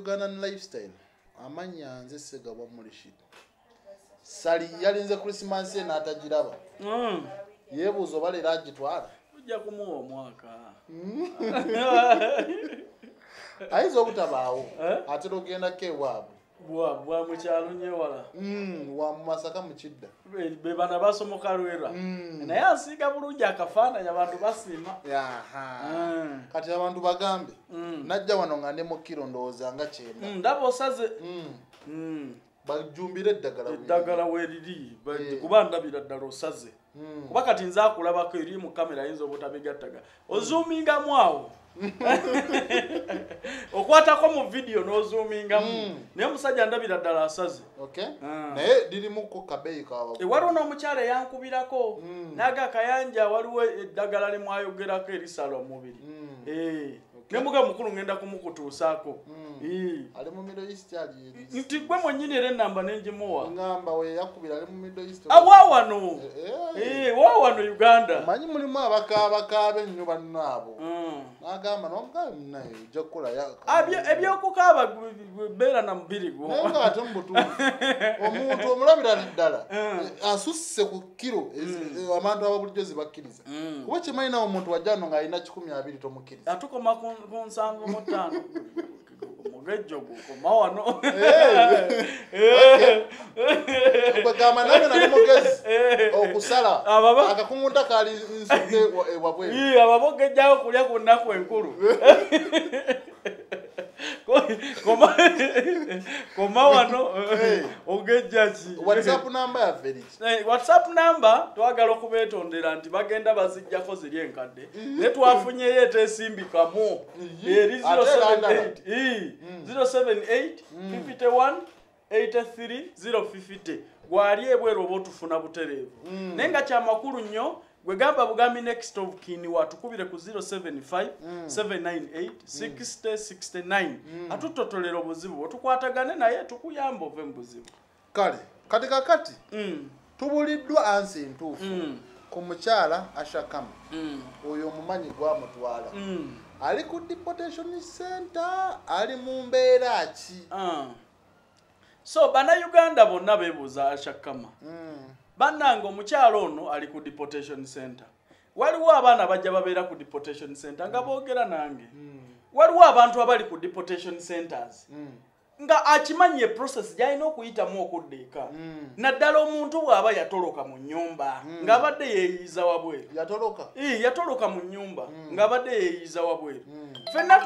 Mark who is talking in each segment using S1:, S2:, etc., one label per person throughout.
S1: Ugandan lifestyle amanya nze Segabwa Mulishid Sali yalinze Christmas ye n'atagiraba yebuzo balera agitwala
S2: ujja kumuwa omwaka
S1: aizo butabaawo ate logenda kewaabwe
S2: bwa mu kyalo nyewala
S1: wa mu Masaka mu Kidda
S2: be bana basomoka Lwera naye asiga bulungi akafaananya abantu basiima
S1: kati abantu bagambe najja wano nga ne mu kiro ndowooza nga kyenda
S2: ndaba osaze
S1: bajumbire
S2: eddagala weeriri kuba ndabira ddala osaze kuba kati nze akulabako eri mu kamera yinza obutabigattaga ozoomingamu awo okwatako mu video n'ozoomingamu naye omusajja ndabira ddala asaze
S1: naye lirimuko kabeeyi kawa
S2: waliwo n'omukyala eyankubirako naga kayanja waliwo eddagala limwayogerako erisala omubiri ne muga mukulu ngenda kumukutuusaako
S1: ali mu Middle East ali
S2: nti gwe mwennyini era ennamba nengimuwa
S1: ngamba we yakubira ali mu Middle East
S2: waawano waawano Uganda
S1: manyi mulimu abakaabakaabe ennyo bannaabo n'agamba n'omukaaba munaye ojja kukola
S2: ebyokukaaba beera na mubiri gwo
S1: naye nga ate mu butuufu omuntu omulabira ddala asusse ku kiro abantu ababulijjo zibakkiriza kuba kimanyi nawo omuntu wajja wano ng'alina 120 tomukkiriza
S2: atukoma ku 75 mugejjo gukoma wano
S1: kwegamba nange nali mugezi okusala akakunguta kali nsudde wabweru
S2: ababogejjawo kulya ku nnaku enkulu koma wano ogejja ki
S1: WhatsApp number ya Felix
S2: WhatsApp number twagala okubeetondera nti bagenda bazijjako ziri enkadde ne twafunyeyo etesimbikamu eri 078 51 83 050 gwali ebweru oba otufuna butereevu naye nga kyamakulu nnyo gwe gamba bugambi next of kin watukubire ku 075 798 6069 atutotolera obuzibu otukwatagane naye tukuyamba ove mu buzibu
S1: kale kati kakati tubuliddwa ansi entuufu ku mukyala Ashakama oyo omumanyi gwamutwala ali ku deportation center ali mu mbeera ki
S2: so bannayuganda bonna beebuuza Ashakama bannange omukyalo ono ali ku deportation center waliwo abaana bajja babeera ku deportation center nga boogera nange waliwo abantu abali ku deportation centers nga akimanye process gyalina okuyitamu okudda eka naddala omuntu bw'aba yatoloka mu nnyumba ng'abadde yeeyiza wabweru yatoloka mu nnyumba ng'abadde yeeyiza wabweru ffenna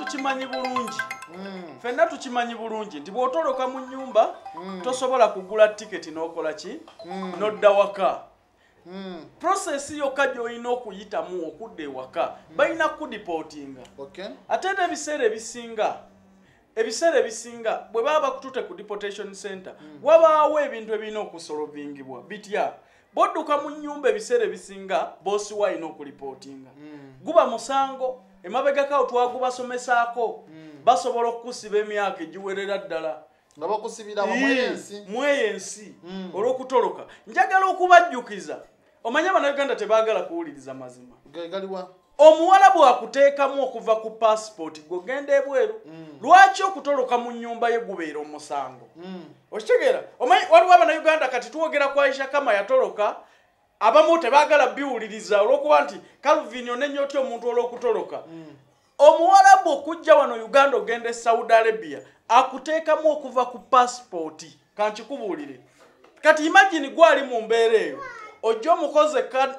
S2: tukimanyi bulungi nti bw'otoloka mu nnyumba tosobola kugula tiketi n'okola ki n'odda waka process yokka gy'olina okuyitamu okudda ewaka balina kudipotinga ate ate ebiseera ebisinga bwe baba bakutute ku deportation center wabaawo ebintu ebirina okusolvingibwa bitya bodduka mu nnyumba ebiseera ebisinga boosi walina okulipotinga guba musango emabegakawo twagubasomesaako basobola okukusiba emyaka egiwerera ddala
S1: nga bakusibira
S2: mweyensi olw'okutoloka njagala okubajjukiza omanye Abannayuganda tebaagala kuwuliriza mazima
S1: galiwa
S2: omuwala bwakuteekamu okuva ku passport gogenda ebweru lwaki okutoloka mu nnyumba ye gubeera omusango okitegeera waliwo Abannayuganda kati tuwogera ku Ashakama yatoloka abamu tebaagala biwuliriza olw'okuba nti Calvin onenya otya omuntu olw'okutoloka omuwala bw'okujja wano Uganda ogenda e Saudi Arabia akuteekamu okuva ku passport kankikubuulire kati imagine gwali mu mbeera eyo ojja omukozi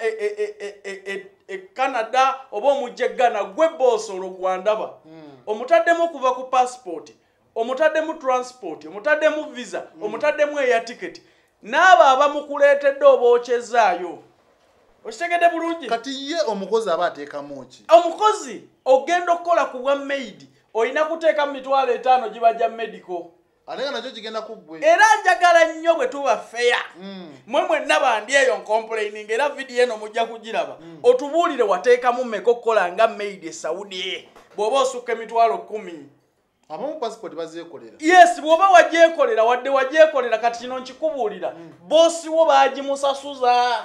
S2: Canada oba omujja Ghana gwe boss olw'ogwandaba omutaddemu okuva ku passport omutaddemu transport omutaddemu visa omutaddemu eya ticket n'abo abamukuleetedde oba okyezaayo okitegedde bulungi
S1: kati ye omukozi aba ateekamu ki
S2: omukozi ogenda okukola ku bwa maid olina kuteeka mu 5,000 gibajja medical
S1: ate nga nakyo kigenda kuggwe
S2: era njagala nnyo bwe tuba feya mwe mwenna bandi eyo complaining era video eno mujja kugiraba otubuulire wateekamu mmeka okukola nga maid e Saudi bw'oba osukka 10,000
S1: abamu passport bazeekolera
S2: yes bw'oba wagyekolera wadde wagyekolera kati kino nkikubuulira boosi wo baagimusasuza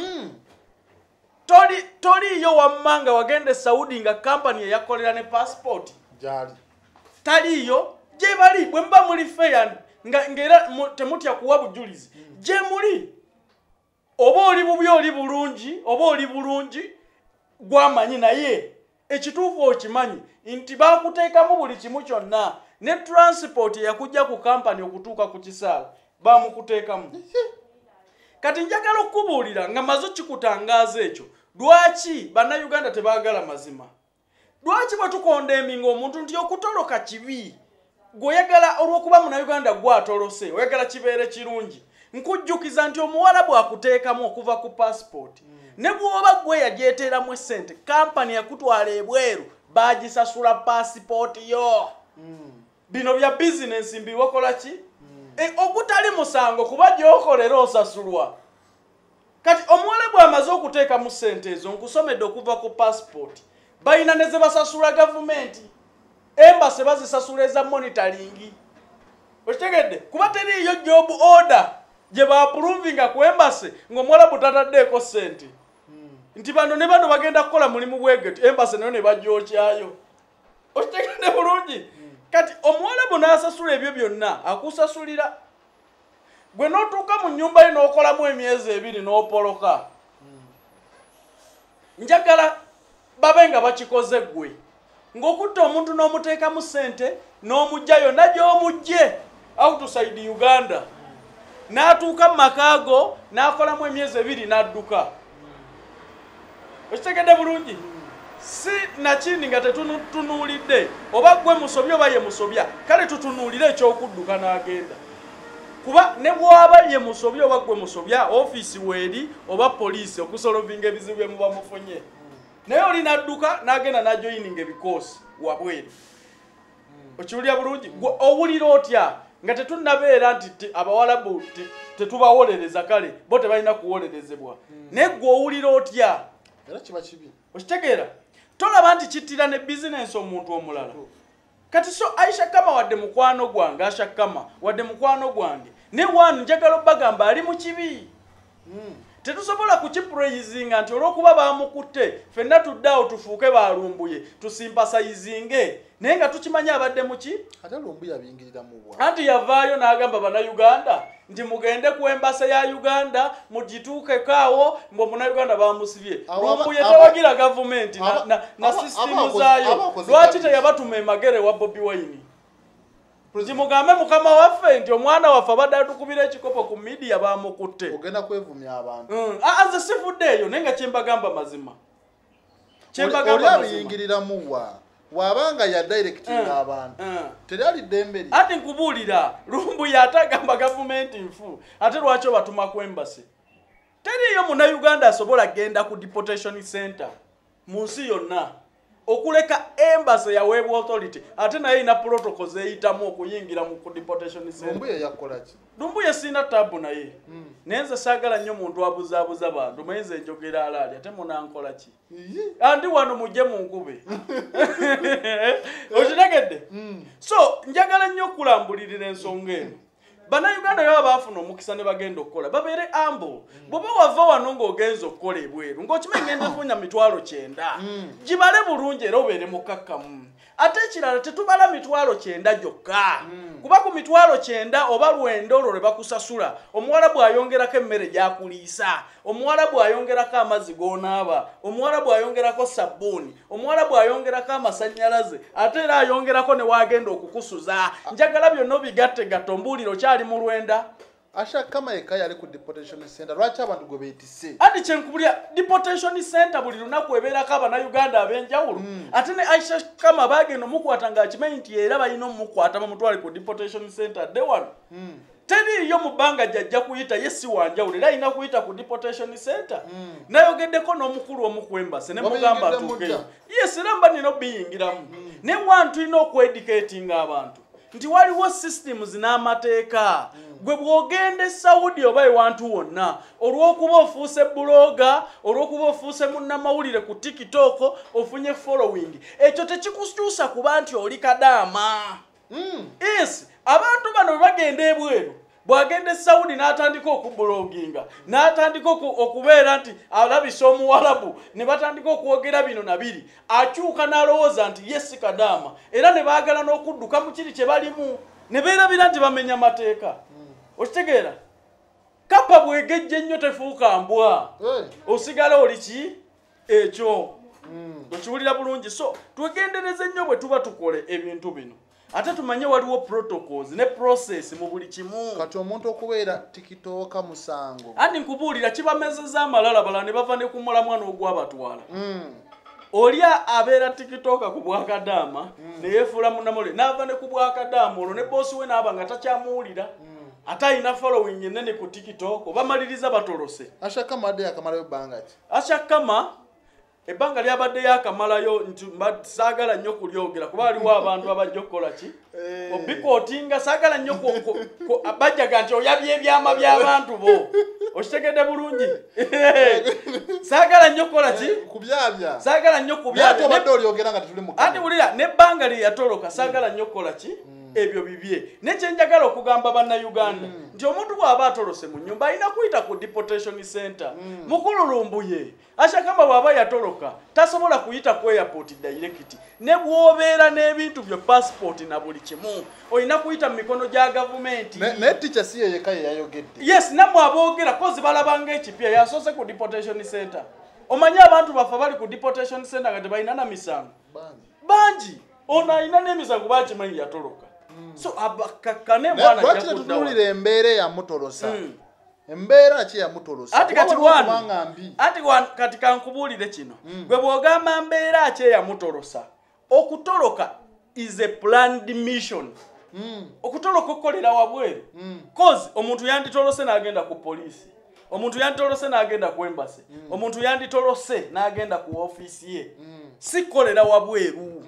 S2: toliyo wammanga wagenda e Saudi nga company eyakolera ne passport
S1: gyali
S2: taliyo gye bali bwe mba muli fair ngera temutya kuwa bujulizi gye muli oba oli bubi oli bulungi oba oli bulungi gwamanyi naye ekituufu okimanyi nti bakuteekamu buli kimu kyonna ne transport yakujja ku kampani okutuuka ku kisaawe bamukuteekamu kati njagala okubuulira nga mazo kikutangaaza ekyo lwaki bannayuganda tebaagala mazima lwaki bwe tukondeeminga omuntu nti okutoloka kibi gweoyagala olw'okuba munnayuganda gwatolose oyagala kibeere kirungi nkujjukiza nti omuwala bwakuteekamu okuva ku passport ne bw'oba gwe yagyeteeramu essente kampani yakutwala ebweru bagisasula paasipooti yo bino bya bizinensi mbiwakola ki ogutali musango kuba gy'okolera osasulwa kati omuwala bw'amaze okuteekamu ssente ezo nkusomedde okuva ku paasipooti balina ne ze basasula gavumenti embase bazisasula eza monitoringi okitegedde kuba teriiyo job order gye baapuruvinga ku embase ng'omuwala butataddeeko ssente nti bano ne bano bagenda kukola mulimu bwegeti embase nayo ne bagyokyayo okitegedde bulungi kati omuwala bwe n'asasula ebyo byonna akusasulira gwe n'otuuka mu nnyumba ye n'okolamu emyezi 2 n'opoloka njagala babe nga bakikoze gwe ng'okutta omuntu n'omuteekamu ssente n'omujja yonna gy'omujje outside Uganda n'atuuka mu makaago n'akolamu emyezi 2 n'adduka okitegedde bulungi si nakindi nga tetunuulidde oba gwe musobya oba ye musobya kale tutunuulire ekyokudduka n'agenda kuba ne bw'aba ye musobya oba gwe musobya ofiisi weeri oba poliisi okusolovinga ebizibu bye muba mufunye naye oli n'adduka n'agenda n'ajoyininga ebikoosi wabweru okiwulira bulungi owulira otya nga tetunnabeera nti abawalabu tetubawolereza kale bo tebalina kuwolerezebwa naye gwe owulira otya
S1: era kiba kibi
S2: okitegeera tolaba nti kittira ne bizinensi omuntu omulala kati so Aisha Kama wadde mukwano gwange Aisha Kama wadde mukwano gwange ne wanu njagala obbagamba ali mu kibi tetusobola kukiprayizinga nti olw'okuba bamukutte ffenna tuddeawo tufuuke balumbuye tusimpasayizinge naye nga tukimanya abadde muki
S1: ate lumbuye abiyingiriramu bwa
S2: anti yavaayo n'agamba bannayuganda nti mugende ku embasa ya Uganda mugituukekaawo mbu omunnayuganda bamusibye lumbuye tawagira gavumenti na sisitimu zaayo lwaki teyabatuma emagere wa Bobi Wine nti mugambe mukama waffe nti omwana waffe abadde atukubira ekikopo ku midiya bamukutte
S1: ogenda kwevumya abantu
S2: nze sifuddeeyo naye nga kyembagamba mazima
S1: oli abiyingiriramu wabanga ya directing abantu teri ddembe li
S2: ati nkubuulira lumbuye atagamba gavumenti nfu ate lwaki obatuma ku embassy teriiyo munnayuganda asobola genda ku deportation center mu nsi yonna okuleka embassy yaweebwa authority ate naye ina protocols eyitamu okuyingira mu deportation center
S1: lumbuye yakola ki
S2: lumbuye sina tabu naye nenze saagala nnyo muntu abuzaabuza bantu mayinza enjogera alaali ate munankola ki andi wano mujje mu nkube okitegedde so njagala nnyo okulambulirira ensonga eno bannayuganda baba baafuna omukisa ne bagenda okukola babeere ambo bw'oba wava wano ng'ogenza okukola ebweru ng'okimanyi ngenda efunya 900 gibale bulungi era obeere mukakkamu ate ekirala tetubala 900 gyokka kuba ku 900 oba 900 olwo lwe bakusasula omuwala bw'ayongerako emmere gy'akuliisa omuwala bw'ayongerako amazzi g'onaaba omuwala bw'ayongerako sabbuuni omuwala bw'ayongerako amasannyalaze ate era ayongerako ne waagenda okukusuza njagala byonna obigattegatta ombuuliro kyali mu lwenda
S1: Aisha Kama yekka yali ku deportation center lwaki abantu gwe beetisse
S2: ati kyenkubulya deportation center buli lunaku ebeerako abannayuganda ab'enjawulo ate ne Aisha Kama baagenda omukwata ng'akimanyi nti era balina omukwata bamutwale ku deportation center dde wano teriiyo mu bbanga gyajja kuyita ye si wanjawulo era alina kuyita ku deportation center nayogeddeko n'omukulu omu ku embase ne mugamba atuukeyo yes era mba nina obiyingiramu naye wantu tulina okwedikatinga abantu nti waliwo systems n'amateeka gwe bw'ogenda e Saudi oba ewantu wonna olw'okuba ofuuse buloga olw'okuba ofuuse munnamawulire ku TikTok ofunye following ekyo tekikukyusa kuba nti oli kadaama yes abantu bano bwe bagenda ebweru bwagende Saudi n'atandika okubloginga n'atandika okubeera nti alabisa omuwalabu ne batandika okwogera bino na biri akyuka n'alowooza nti ye si Kadaama era ne baagala n'okudduka mu kiri kye balimu ne beerabira nti bamenya mateeka okitegeera Kapa bwegejja ennyo tefuuka mbwa osigala oli ki ekyo okiwulira bulungi so twegendereze nnyo bwe tuba tukole ebintu bino ate tumanye waliwo protocols ne process mu buli kimu
S1: kati omuntu okubeera tikitooka musango
S2: andi nkubuulira kibamezeza amalala bala ne bava ne ku mulamwa n'ogwabatwala olya abeera tikitooka ku Bwakadaama ne yeefuula munnamule n'ava ne ku Bwakadaama olwo ne boosi we n'aba nga takyamuwulira ate alina following enene ku TikTok obamaliriza batolose
S1: Ashakama adde yakamalayo bbanga ki
S2: Ashakama ebbanga lyabadde yakamalayo nti saagala nnyo kulyogera kuba waliwo abantu abajja okukola ki obikootinga saagala nnyo bajjaga nti oyabye ebyama by'abantu bo okitegedde bulungi saagala nnyo kukola ki
S1: kubyabya
S2: saagala nnyo kubyabya
S1: obadde olyogera nga tetuli mu
S2: ati wulira n'ebbanga lye yatoloka saagala nnyo kukola ki ebyo bibye nekyenjagala okugamba bannayuganda nti omuntu bw'aba atolose mu nnyumba alina kuyita ku deportation center mukululumbuye Ashakama bw'aba yatoloka tasobola kuyita ku airport direct ne bw'obeera n'ebintu byo passport na buli kimu olina kuyita mu mikono gya gavumenti
S1: ne teacher si yeyeka yayogedde
S2: yes namwe aboogera kozi balabanga ekipya yasoose ku deportation center omanye abantu baffe bali ku deportation center nga tebalina na misango bangi ono alina n'emisango bakimanyi yatoloka so abakakane mwana
S1: lwaki tetutuulira embeera eyamutolosa embeera ki yamutolosa
S2: ati kati kankubuulire kino gwe bw'ogamba mbeera ki eyamutolosa okutoloka is a planned mission okutoloka okukolera wabweru cause omuntu yanditolose n'agenda ku poliisi omuntu yanditolose n'agenda ku embassy omuntu yanditolose n'agenda ku ofiisi ye si kukolera wabweru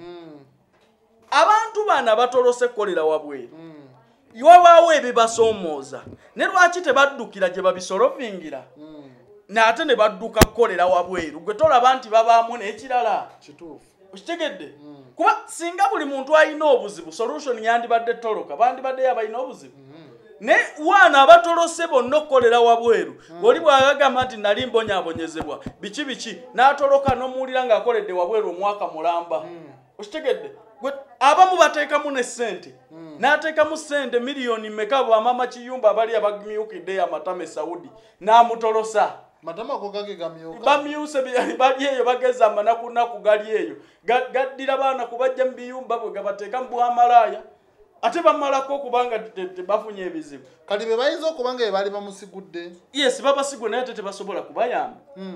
S2: abantu bana batolose kukolera wabweru wabaawo ebibasoomooza ne lwaki tebaddukira gye babisolovingira n'ate ne badduka kukolera wabweru gwe tolaba nti babaamu n'ekirala
S1: kituufu
S2: okitegedde kuba singa buli muntu alina obuzibu solution yandibadde toloka bandibadde yabalina obuzibu ne wana abatolose bonna okukolera wabweru oli bw'agamba nti nali mbonyaabonyezebwa biki n'atoloka n'omuwulira ng'akoledde wabweru omwaka mulamba okitegedde abamu bateekamu ne ssente n'ateekamu ssente miliyoni mmeka bamama kiyumba abali abamyukidde amatama e Saudi n'amutolosa
S1: matama ko gage gamyuka
S2: bamyuse bali eyo bageza amanaku gali eyo gaddira baana kubajja mu biyumba bwe gabateeka mu bwamalaaya ate bamalako kubanga tebafunye ebizibu
S1: kali be bayinza okubanga be bali bamusigudde
S2: yes babasigwe naye tebasobola kubayamba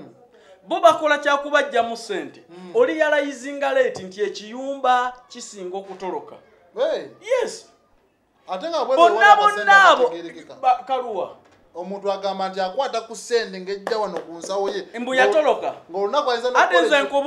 S2: bo bakola kyakubajja mu ssente oli yalayizinga leeti nti ekiyumba kisinga okutoloka yes
S1: ate nga bwe
S2: bonna kaluwa
S1: omuntu agamba nti akwata ku ssente ng'ejja wano ku nsawo ye
S2: mbu yatoloka
S1: ng'olunaku ayinza
S2: ate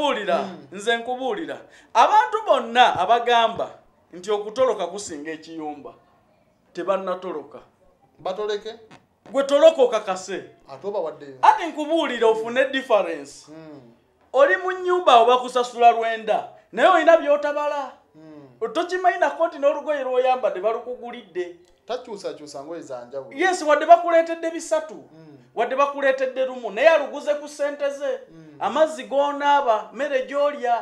S2: nze nkubuulira abantu bonna abagamba nti okutoloka kusinga ekiyumba tebannatoloka
S1: batoleke
S2: gwe toloka okakase
S1: ate obawaddeyo
S2: ati nkubuulira ofune difference oli mu nnyumba awo bakusasula lwenda naye olina by'otabala tokimanyi nako nti n'olugoye lw'oyambadde balukugulidde
S1: takyusakyusa ngoye za njawulo
S2: yes wadde bakuleetedde bisatu wadde bakuleetedde lumu naye aluguze ku ssente ze amazzi g'onaaba mmere gy'olya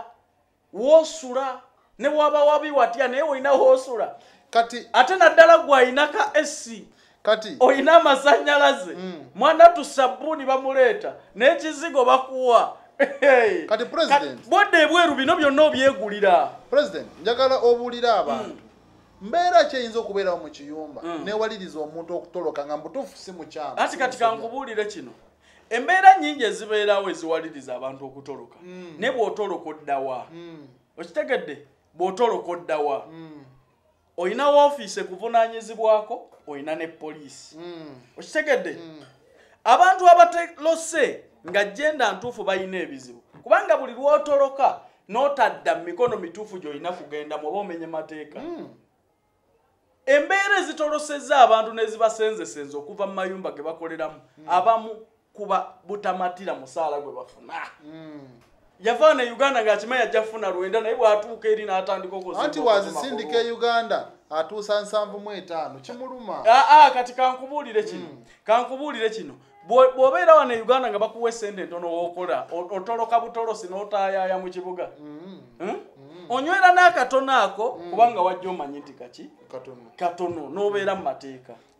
S2: woosula ne waba wabi watya naye olina woosula
S1: kati
S2: ate naddala gwe alina ka esi
S1: kati
S2: olina amasannyalaze mwana tusabbuuni bamuleeta n'ekizigo bakuwa
S1: kati president
S2: bodde ebweru bino byonna obyegulira
S1: president njagala obuulira abantu mbeera kyeyinza okubeerawo mu kiyumba newaliriza omuntu okutoloka nga mbutuufu si mukyamu
S2: ati kati kankubuulire kino embeera nnyingi ezibeerawo eziwaliriza abantu okutoloka ne bw'otoloka oddawa okitegedde bw'otoloka oddawa olina woofiisi ekuvunaanyizibwako olina ne poliisi okitegedde abantu abatelose nga jjenda ntuufu balina ebizibu kubanga buli lw'otoloka n'otadda mu mikono mituufu gy'olina kugenda muba omenye mateeka embeera ezitolosezza abantu n'ezibasenzesenza okuva mu mayumba ge bakoleramu abamu kuba butamatira musaala gwe bafuna yavaana Uganda ng'akimanyi ajja kufuna lwenda naye bw'atuuka eri n'atandika
S1: anti wazisindika e Uganda atuusa 75 kimuluma.
S2: Kati kankubuulire kino bw'obeera wano e Uganda nga bakuwa essente ntono w'okola otoloka butolosi n'otaayaaya mu kibuga onywera n'akatono ako kubanga wajja omanyi nti katono n'obeera mu mateeka.